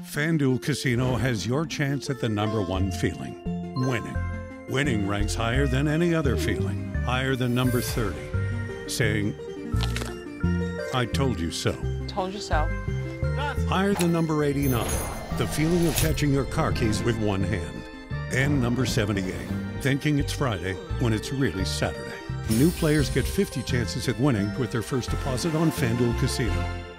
FanDuel Casino has your chance at the #1 feeling, winning. Winning ranks higher than any other feeling, higher than number 30. Saying, I told you so. Told you so. Higher than number 89, the feeling of catching your car keys with one hand. And number 78, thinking it's Friday when it's really Saturday. New players get 50 chances at winning with their first deposit on FanDuel Casino.